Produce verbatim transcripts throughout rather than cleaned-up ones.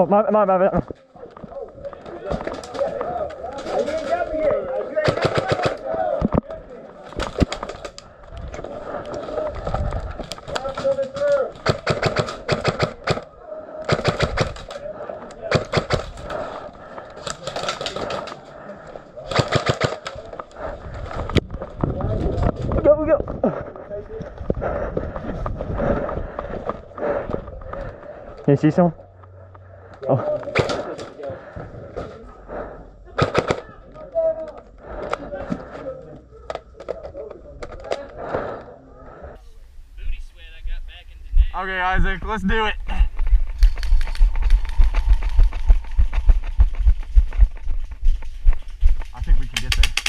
Oh, my, my, my, my. Go, go. Can you see someone? Oh. Okay, Isaac, let's do it. I think we can get there.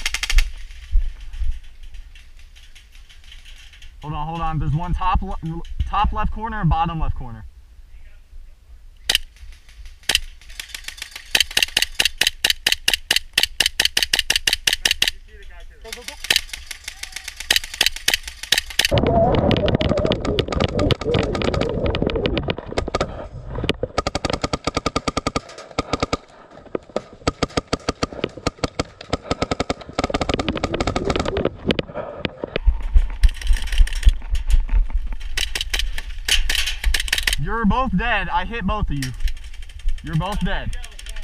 Hold on, hold on. There's one top le top left corner and bottom left corner. Go, go, go. You're both dead. I hit both of you. You're both dead.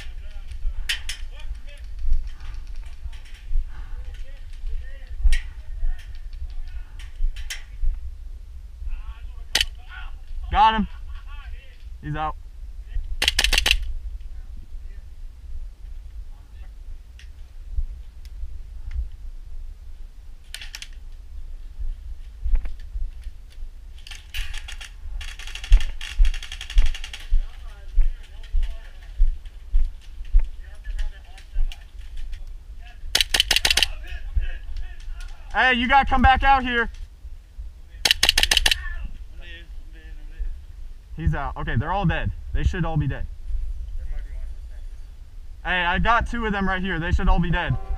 Got him. He's out. Hey, you gotta come back out here. He's out. Okay, they're all dead. They should all be dead. Hey, I got two of them right here. They should all be dead.